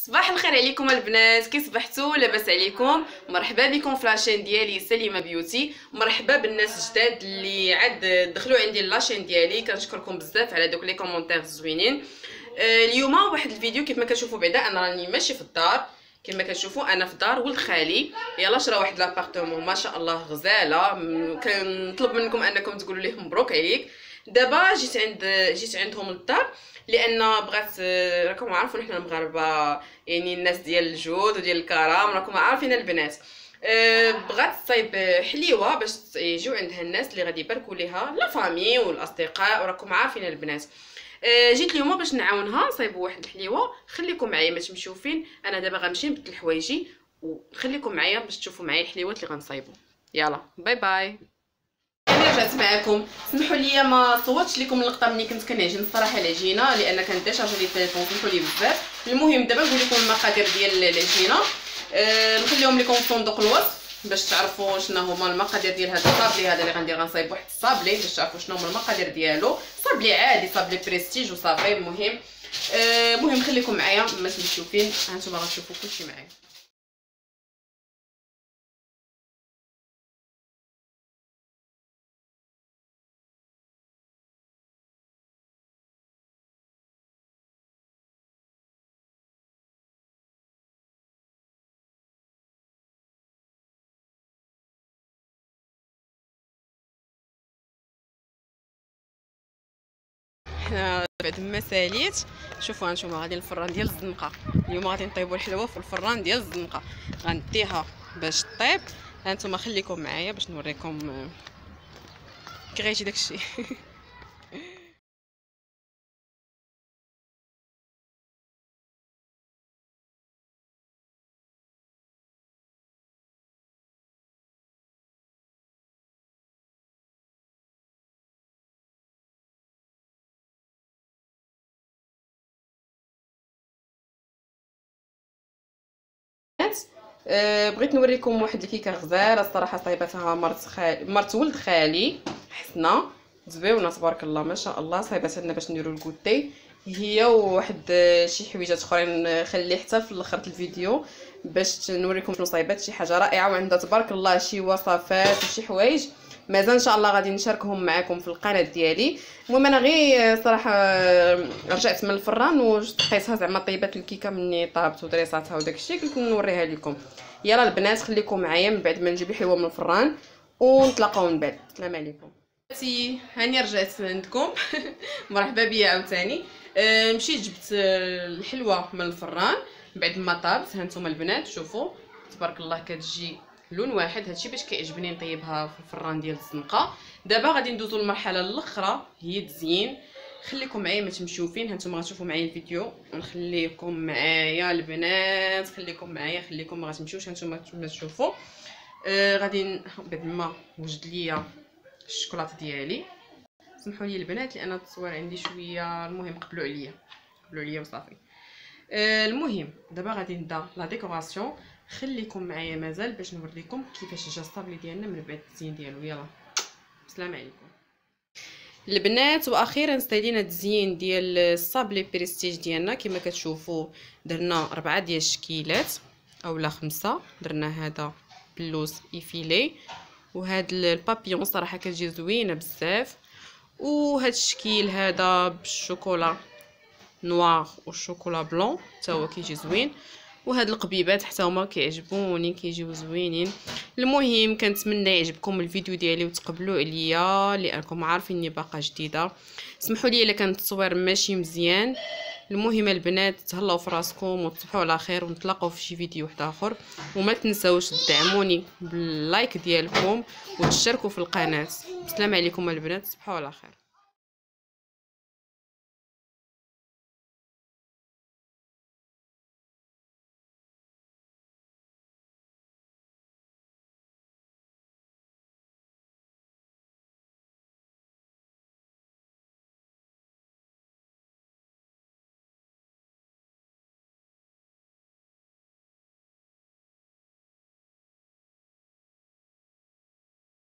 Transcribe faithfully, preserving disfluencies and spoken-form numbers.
صباح الخير عليكم البنات، كي صبحتوا؟ لاباس عليكم؟ مرحبا بكم في لاشين ديالي سليمه بيوتي. مرحبا بالناس جداد اللي عاد دخلوا عندي لاشين ديالي، كنشكركم بزاف على دوك لي كومونتير زوينين. آه اليوم واحد الفيديو كيف ما كتشوفوا بعدا انا راني ماشي في الدار، كما كتشوفوا انا في دار ولد خالي. يلا شرا واحد لابارتمون ما شاء الله غزاله، كنطلب منكم انكم تقولوا ليه مبروك عليك. دابا جيت عند جيت عندهم للدار لان بغات، راكم عارفين حنا المغاربه يعني الناس ديال الجود وديال الكرم، راكم عارفين البنات. أه بغات تصايب حليوه باش يجيو عندها الناس اللي غادي يباركوا ليها لا فامي والاصدقاء، وراكم عارفين البنات. أه جيت اليوم باش نعاونها نصايبوا واحد الحليوه. خليكم معايا ما تمشيو فين، انا دابا غنمشي نبدل حوايجي وخليكم معايا باش تشوفوا معايا الحليوات اللي غنصايبوا. يلا باي باي. انا رجعت معكم، سمحوا لي ما صوتش لكم اللقطه ملي كنت كنعجن الصراحه العجينه لان كان ديشارجي لي التليفون، سمحوا لي بزاف. المهم دابا نقول لكم المقادير ديال العجينه، أه نخليهم لكم في صندوق الوصف باش تعرفوا شنو هما المقادير ديال هذا الصابلي هذا اللي غندير. غنصايب واحد الصابلي باش تعرفوا شنو هما المقادير ديالو، صابلي عادي صابلي بريستيج وصافي. المهم المهم أه خليكم معايا ما تمشيو فين، هانتوما غتشوفوا كلشي معايا. حنا بعد ما ساليت شوفوا هانتوما غادي الفران ديال الزنقه. اليوم غادي نطيبوا الحلوه في الفران ديال الزنقه، غنديها باش طيب. هانتوما خليكم معايا باش نوريكم كي غيجي داكشي. أه بغيت نوريكم واحد الكيكه غزاله الصراحه، صايبتها مرت خالي مرت ولد خالي حسنه زويونه تبارك الله ما شاء الله. صايبتها لنا باش نديرو الكوتي هي وواحد شي حويجات اخرين، خلي حتى في الاخر الفيديو باش نوريكم شنو صايبات. شي حاجه رائعه وعندها تبارك الله شي وصفات وشي حوايج مازال ان شاء الله غادي نشاركهم معكم في القناه ديالي. المهم انا غير صراحه رجعت من الفران وطقيتها زعما طيبات الكيكه مني طابت ودريساتها وداكشي، قلت نوريها لكم. يلا البنات خليكم معايا من بعد ما نجيب الحلوه من الفران ونتلاقاو من بعد. السلام عليكم. بناتي هاني رجعت عندكم. مرحبا بيا عاوتاني. أه مشيت جبت الحلوه من الفران بعد ما طابت. هانتوما البنات شوفوا تبارك الله كتجي لون واحد، هادشي باش كيعجبني نطيبها في الفران ديال الزنقه. دابا غادي ندوزو للمرحله الاخرى هي التزيين. خليكم معايا ما تمشيو فين، هانتوما غتشوفوا معايا الفيديو ونخليكم معايا البنات. خليكم معايا خليكم ما غتمشيوش، هانتوما كما تشوفوا. آه غادي بعد ما وجد ليا الشوكولاته ديالي. سمحوا لي البنات لان التصوير عندي شويه، المهم قبلوا عليا قبلوا عليا وصافي. آه المهم دابا غادي نبدا لا ديكوراسيون. خليكم معايا مازال باش نوريكم كيفاش جا الصابلي ديالنا من بعد التزيين ديالو. يلا السلام عليكم البنات. واخيرا استدينا التزيين ديال الصابلي بريستيج ديالنا. كما كتشوفوا درنا اربعه ديال الشكيلات اولا خمسه. درنا هذا بلوز ايفيلي وهذا البابيون صراحه كتجي زوينه بزاف، وهذا الشكيل هذا بالشوكولا نوار والشوكولا بلون حتى هو كيجي زوين، وهاد القبيبات حتى هما كيعجبوني كيجيو زوينين. المهم كنتمنى يعجبكم الفيديو ديالي وتقبلوا عليا لانكم عارفين اني باقا جديده. سمحوا لي الا كان التصوير ماشي مزيان. المهم البنات تهلاو في راسكم وتصبحوا على خير ونتلاقاو في شي فيديو واحد اخر. وما تنساوش تدعموني باللايك ديالكم وتشتركوا في القناه. السلام عليكم البنات، تصبحوا على خير.